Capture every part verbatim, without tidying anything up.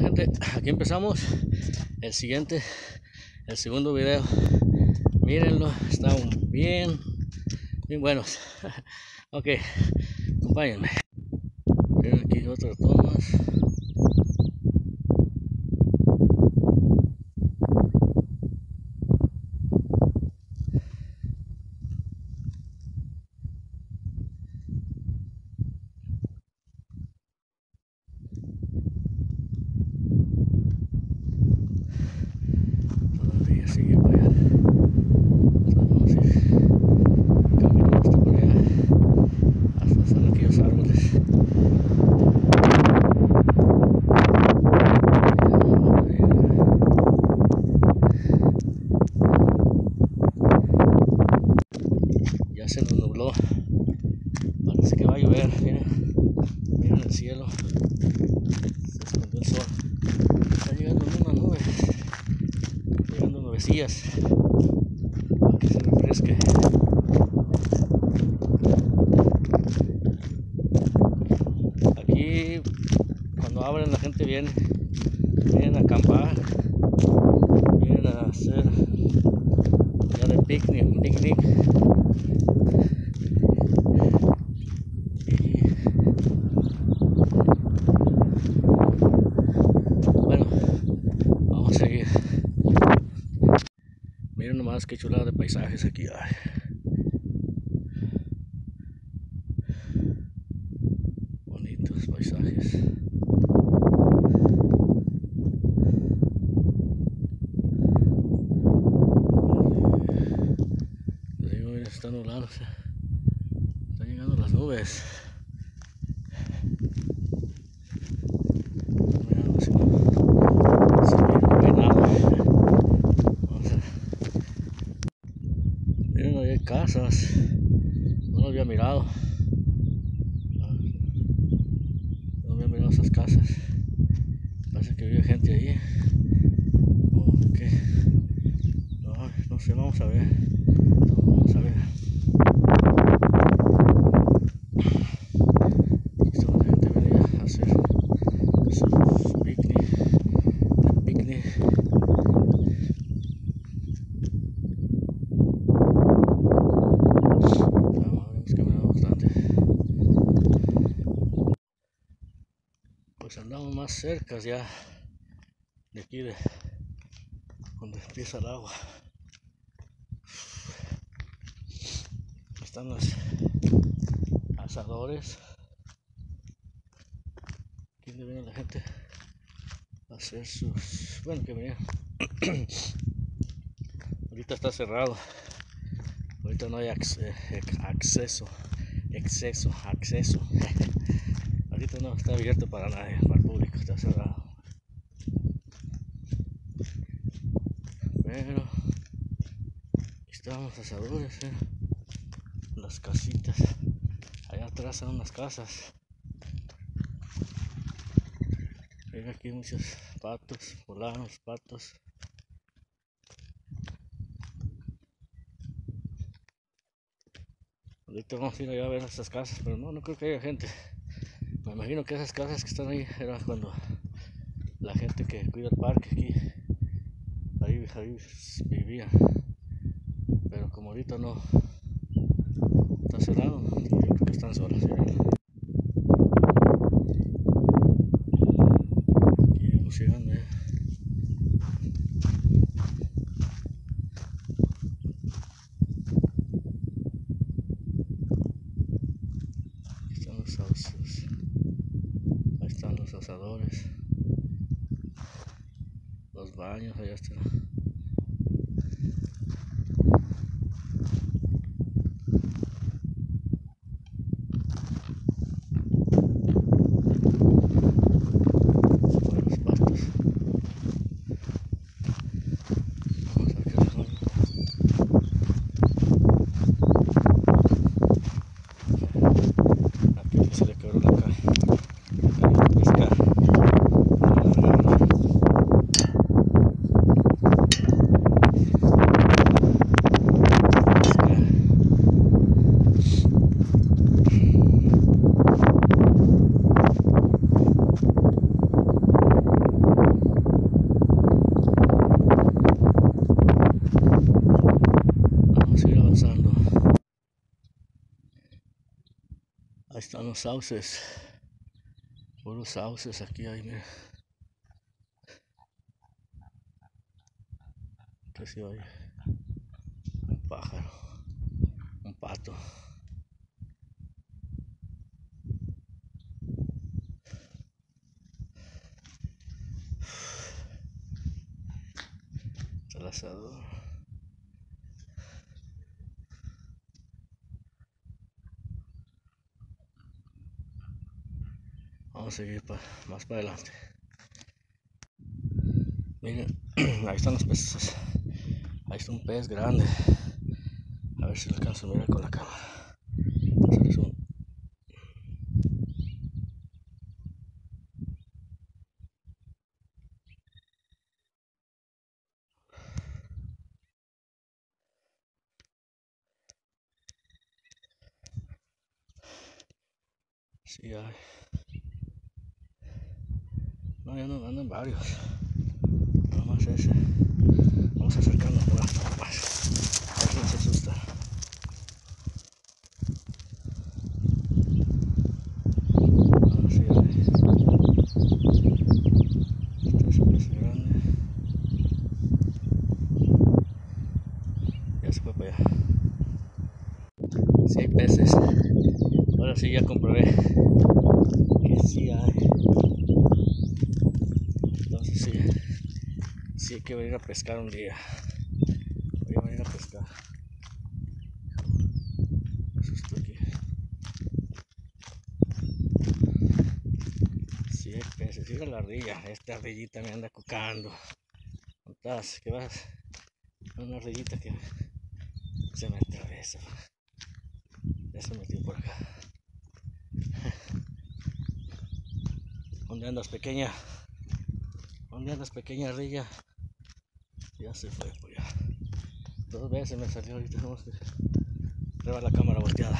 gente, aquí empezamos el siguiente, el segundo video. Mírenlo, están bien, bien buenos. Ok, acompáñenme. Miren aquí otras tomas. Todavía sigue para allá. Vamos a ir caminando hasta por allá, hasta pasar aquellos árboles. Ya se nos nubló, parece que va a llover. Miren, miren el cielo, se escondió el sol. Está llegando una nube, llegando nubecillas para que se refresque. Aquí cuando abren la gente viene, vienen a acampar, vienen a hacer ya de picnic, picnic. Bueno, vamos a seguir. Miren nomás qué chulada de paisajes aquí hay. Bonitos paisajes. Les digo, miren, está nublado, o sea, están llegando las nubes. Mira, no sé cómo se ve, no hay nada. Vamos a... Miren, ahí hay casas, no los había mirado. No había mirado esas casas. Parece que vive gente ahí. ¿O qué? No, no sé, vamos a ver. Vamos a ver. Aquí la gente venía a hacer su picnic. De picnic. Hemos caminado bastante. Pues andamos más cerca ya de aquí, de donde empieza el agua. Están los asadores. Aquí donde viene la gente a hacer sus... Bueno, que venía. Ahorita está cerrado. Ahorita no hay acceso, acceso, acceso. Ahorita no está abierto para nadie, para el público, está cerrado. Pero aquí están los asadores, ¿eh? Las casitas. Allá atrás son unas casas. Ven aquí muchos patos, volanos, patos. Ahorita vamos a ir allá a ver esas casas, pero no, no creo que haya gente. Me imagino que esas casas que están ahí eran cuando la gente que cuida el parque aquí, ahí, ahí vivía. Pero como ahorita no está cerrado, yo creo que están solas. ¿Sí? Aquí vamos llegando ya. Aquí están los asadores. Ahí están los asadores. Los baños, allá están. Se le quebró la caja. Pescar. están los sauces, puros sauces aquí hay, mira. Que si oye un pájaro, un pato. El asador. Vamos a seguir pa, más para adelante. Miren, ahí están los peces. Ahí está un pez grande. A ver si lo alcanzo a mirar con la cámara. Un... Sí hay. No, ya no andan varios. Nada más ese. Vamos a acercarnos por más. A ver si no se asusta. Ah, sí hay. Este es un pez grande. Ya se fue para allá. Sí hay peces. Ahora sí ya comprobé que sí hay. Entonces sí, sí hay que venir a pescar un día. Voy a venir a pescar. Me asusto aquí. Sí hay peces. Mira la ardilla. Esta ardillita me anda cucando. ¿Estás? ¿Qué vas? Una ardillita que se me atraviesa. Ya se metió por acá. ¿Dónde andas, pequeña? ¿Dónde andas, pequeña ardilla? Ya se fue por allá. Dos veces me salió ahorita. Vamos que lleva la cámara volteada.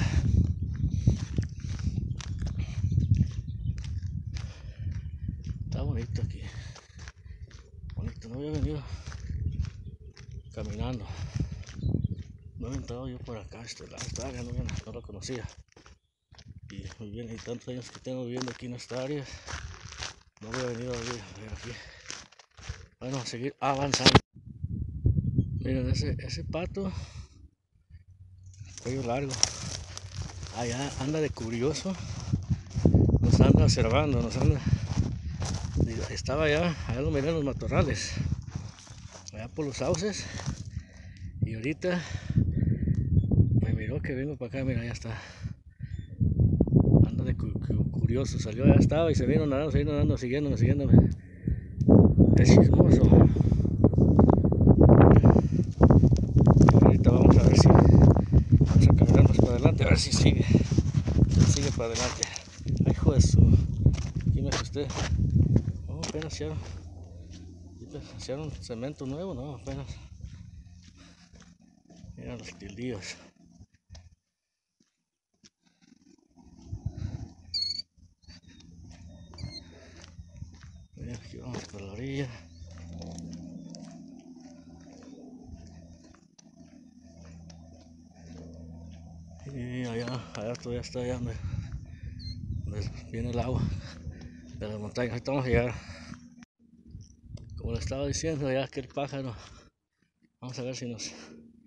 Está bonito aquí. Bonito. No había venido caminando. No había entrado yo por acá. Este lado, esta área no, no lo conocía. Y muy bien, y tantos años que tengo viviendo aquí en esta área, no había venido a ver, a ver aquí. Bueno, a seguir avanzando. Miren ese, ese pato, cuello largo, allá anda de curioso, nos anda observando, nos anda. Estaba allá, allá lo miré en los matorrales, allá por los sauces, y ahorita me miró que vengo para acá, mira, ya está. Anda de cu curioso, salió, allá estaba y se vino nadando, se vino nadando, siguiéndome, siguiéndome. Es chismoso. Ahorita vamos a ver si vamos a caminar más para adelante, a ver si sigue, sigue para adelante. Ay, hijo de su, aquí me asusté. Oh, apenas hicieron, hicieron cemento nuevo, no, apenas. Mira los tildíos. Mira, aquí vamos por la orilla. Y allá, allá todavía está allá donde, donde viene el agua de las montañas. Ahorita vamos a llegar. Como le estaba diciendo, ya que el pájaro, vamos a ver si nos,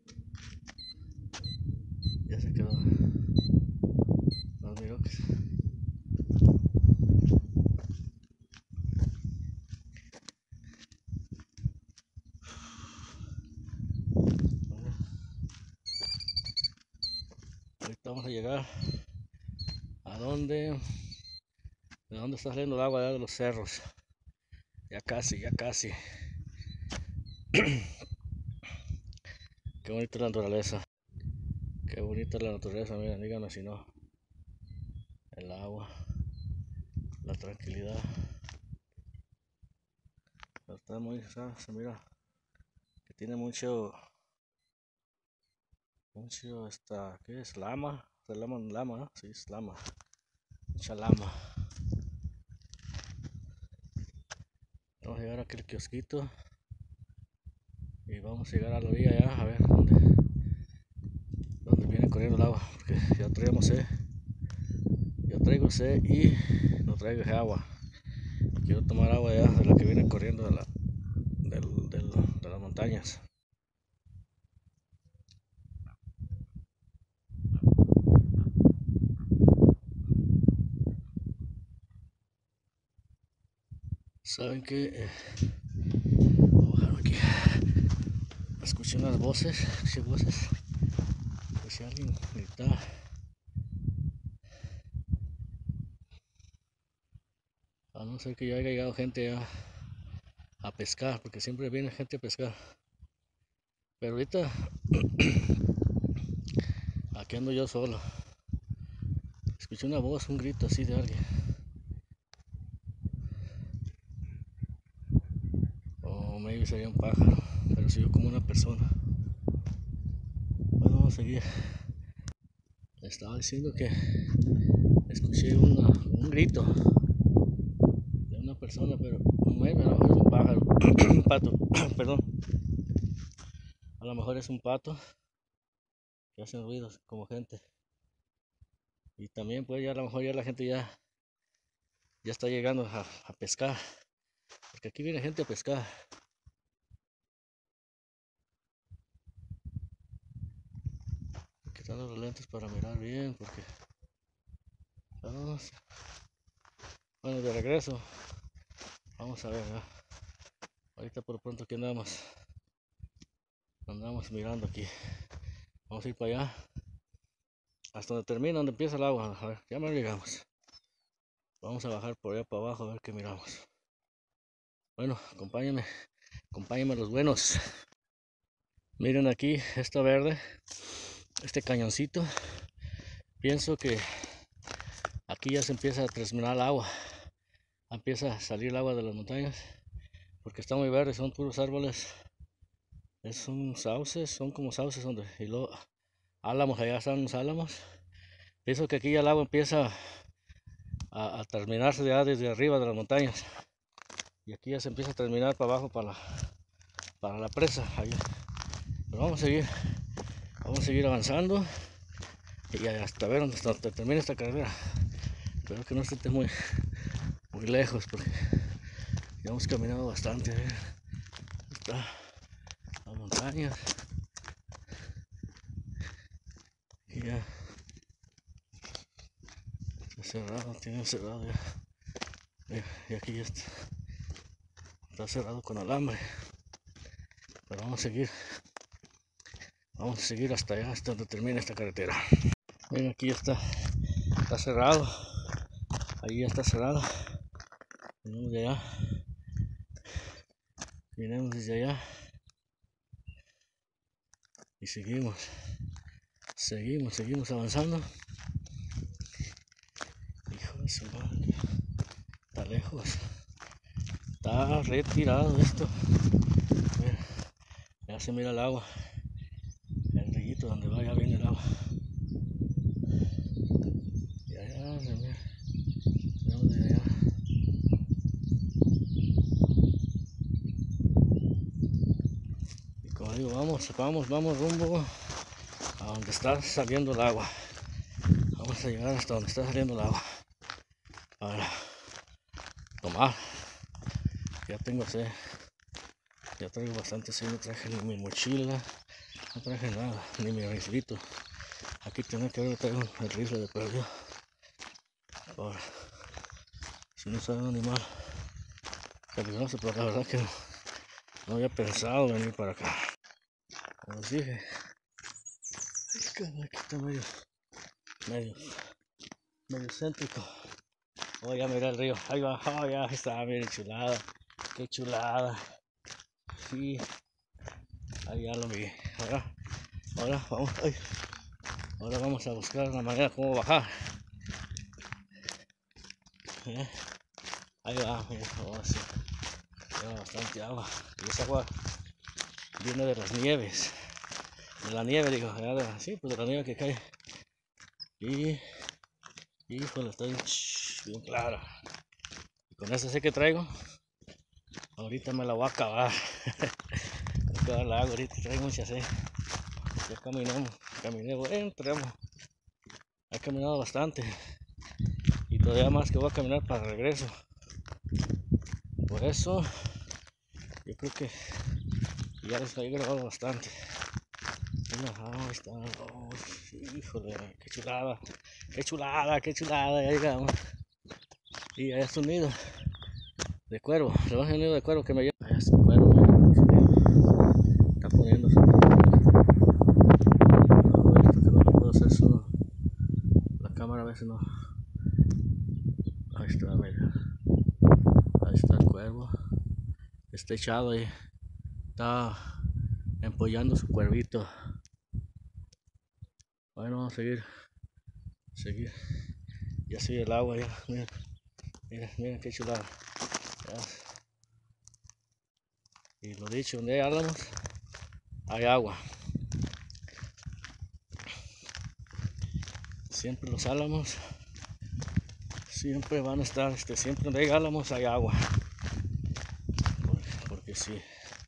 ya se quedó. Nos miró que ahorita vamos a llegar a donde, de donde está saliendo el agua de los cerros. Ya casi, ya casi. Qué bonita la naturaleza. Qué bonita la naturaleza, miren, díganme si no. El agua, la tranquilidad. Está muy, se mira que tiene mucho, mucho, esta, ¿qué es? Lama, se llama lama, ¿no? Sí, es lama, mucha lama. Vamos a llegar a aquel kiosquito y vamos a llegar a la orilla ya, a ver dónde, dónde viene corriendo el agua, porque ya traíamos sed, ya traigo sed y no traigo agua. Quiero tomar agua ya de la que viene corriendo de, la, del, del, de las montañas. Saben que eh, voy a bajar aquí. Escuché unas voces, escuché voces. Escuché a alguien gritar. A no ser que ya haya llegado gente a, a pescar, porque siempre viene gente a pescar. Pero ahorita aquí ando yo solo. Escuché una voz, un grito así de alguien. O maybe sería un pájaro, pero se oyó como una persona. Bueno, vamos a seguir. Estaba diciendo que escuché una, un grito de una persona, pero maybe a lo mejor es un pájaro, un pato, perdón. A lo mejor es un pato que hacen ruidos como gente. Y también pues ya a lo mejor ya la gente ya, ya está llegando a, a pescar. Porque aquí viene gente a pescar. Quitando los lentes para mirar bien porque vamos. Bueno, de regreso. Vamos a ver, ¿no? Ahorita por lo pronto que andamos. Andamos mirando aquí. Vamos a ir para allá. Hasta donde termina, donde empieza el agua. A ver, ya me llegamos. Vamos a bajar por allá para abajo a ver qué miramos. Bueno, acompáñenme. Acompáñenme los buenos. Miren aquí, esta verde. Este cañoncito. Pienso que aquí ya se empieza a terminar el agua. Empieza a salir el agua de las montañas. Porque está muy verde, son puros árboles. Son sauces, son como sauces donde. Y luego álamos, allá están los álamos. Pienso que aquí ya el agua empieza a, a terminarse ya desde arriba de las montañas. Y aquí ya se empieza a terminar para abajo para la, para la presa. Ahí. Pero vamos a seguir. Vamos a seguir avanzando. Y hasta ver dónde, dónde termina esta carrera. Espero que no esté muy, muy lejos porque ya hemos caminado bastante. ¿Eh? Está las montañas. Y ya está cerrado, tiene cerrado ya. Y aquí ya está, está cerrado con alambre. Pero vamos a seguir. Vamos a seguir hasta allá, hasta donde termine esta carretera. Miren, aquí ya está, está cerrado. Ahí ya está cerrado. Venimos de allá. Venimos desde allá. Y seguimos. Seguimos, seguimos avanzando. Hijo de su madre. Está lejos. Está retirado esto. Mira, ya se mira el agua. El rillito donde va, ya viene el agua. Y allá se mira. Venimos de allá. Y como digo, vamos, vamos, vamos rumbo a donde está saliendo el agua. Vamos a llegar hasta donde está saliendo el agua para tomar. Ya tengo sed, ya traigo bastante sed, no traje ni mi mochila, no traje nada, ni mi riflito. Aquí tenía que haber traído el rifle de perdido. Ahora, si no sabe un animal peligroso, pero la verdad que no, no había pensado venir para acá. Como les dije, aquí está medio, medio, medio céntrico. Oh, ya mira el río, ahí va, oh, ya está, miren, chulada, qué chulada. Sí, ahí ya lo vi. Ahora, ahora vamos, ay, ahora vamos a buscar una manera como bajar. ¿Eh? Ahí va, mira, oh, sí. Lleva bastante agua. Y esa agua viene de las nieves. De la nieve, digo, ya de, sí, pues de la nieve que cae. Y, híjole, está bien, bien clara. Y con esa sé que traigo, ahorita me la voy a acabar. Voy a acabar la agua, ahorita traigo mucha sed. Ya caminamos, caminé buen tramo. He caminado bastante. todavía más que voy a caminar para regreso. Por eso yo creo que ya les he grabado bastante. Mira, ahí está. Oh, híjole, qué chulada, qué chulada, qué chulada, ya llegamos. Y allá está un nido de cuervo, le voy a hacer un nido de cuervo que me lleva. Allá está un cuervo, está poniéndose. No, esto que no lo puedo hacer solo. La cámara a veces no. Ahí está, mira. Ahí está el cuervo. Está echado ahí. Está empollando su cuervito. Bueno, vamos a seguir. Seguir. Ya sigue el agua ya. Miren, miren, miren qué chulada. Ya. Y lo dicho, donde hay álamos, hay agua. Siempre los álamos siempre van a estar, este, siempre donde hay álamos hay agua. Porque, porque sí.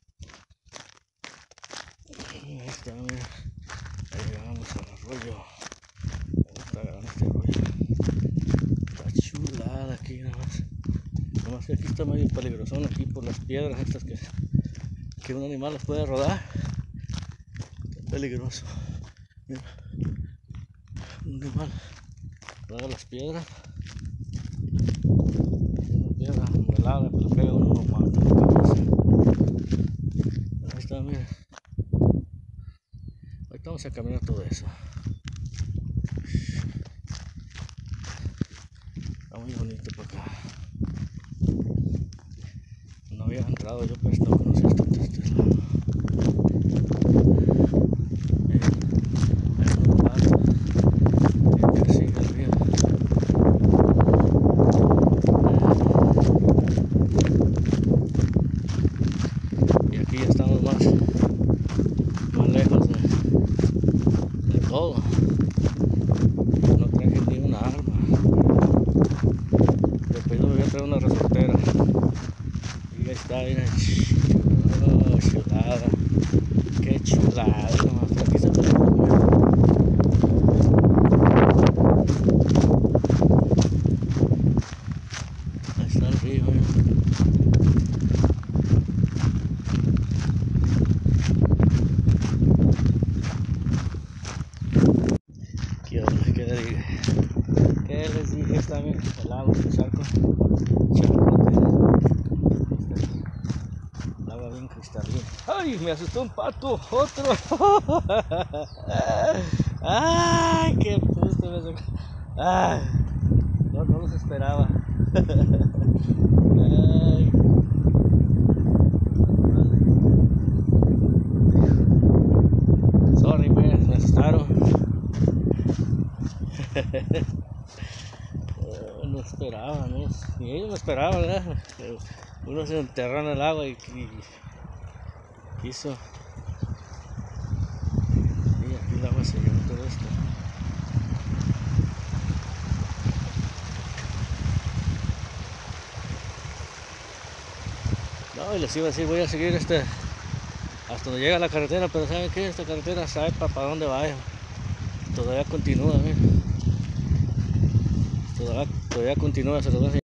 Ahí está, mira. Ahí llegamos al arroyo. Está grande este arroyo. Está chulada aquí nada más. Nada más que aquí está medio peligrosón aquí por las piedras estas que, que un animal las puede rodar. Está peligroso. Mira. Un animal roda las piedras. Una piedra helada que le pega uno en la cabeza. Ahí está, mira. Ahorita vamos a caminar todo eso. Está muy bonito por acá. No había entrado yo, pero estaba conociendo esto de este lado. Hay unos patos que sigue el río. Y aquí ya estamos más, más lejos de, de todo. No traje ni una arma. Después yo me voy a traer una resortera. Y ahí está, mira. Oh, chulada. Qué chulada. Aquí se puede comer. Ahí está el río, mira. ¿Qué onda? ¿Qué les dije? ¿Qué les dije? Está bien, el agua, el charco. Charcote. El agua bien cristalina. ¡Ay! Me asustó un pato. ¡Otro! ¡Ay! ¡Qué susto me sacó! ¡Ay! No, no los esperaba. ¡Ay! Sorry, me, me asustaron. No esperaba, ¿no? Ni ellos lo esperaban, ¿verdad? Uno se enterró en el agua y, y quiso. Y aquí el agua se llevó todo esto. No, y les iba a decir, voy a seguir este hasta donde llega la carretera, pero ¿saben qué? Esta carretera sabe para, para dónde vaya. Todavía continúa, mira. Todavía, todavía continúa, se los voy a enseñar.